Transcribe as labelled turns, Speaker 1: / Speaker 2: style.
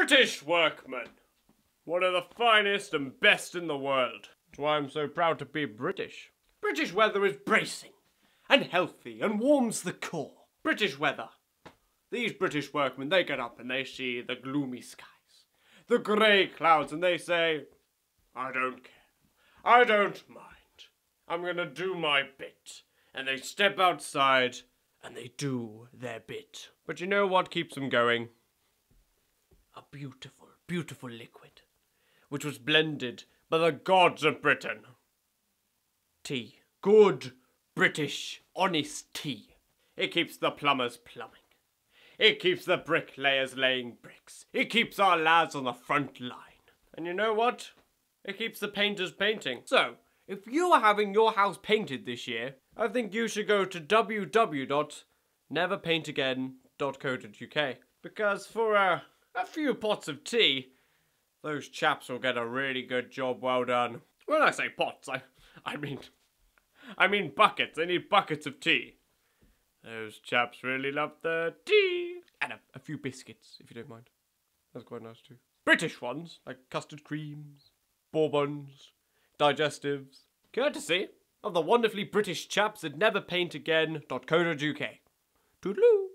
Speaker 1: British Workman. One of the finest and best in the world. That's why I'm so proud to be British. British weather is bracing and healthy and warms the core. British weather. These British workmen, they get up and they see the gloomy skies, the grey clouds, and they say, I don't care. I don't mind. I'm gonna do my bit. And they step outside and they do their bit. But you know what keeps them going? A beautiful, beautiful liquid, which was blended by the gods of Britain. Tea. Good, British, honest tea. It keeps the plumbers plumbing. It keeps the bricklayers laying bricks. It keeps our lads on the front line. And you know what? It keeps the painters painting. So, if you are having your house painted this year, I think you should go to www.neverpaintagain.co.uk. Because for a few pots of tea, those chaps will get a really good job well done. When I say pots, I mean buckets. They need buckets of tea. Those chaps really love the tea. And a few biscuits, if you don't mind. That's quite nice too. British ones, like custard creams, bourbons, digestives. Courtesy of the wonderfully British chaps at neverpaintagain.co.uk. Toodaloo.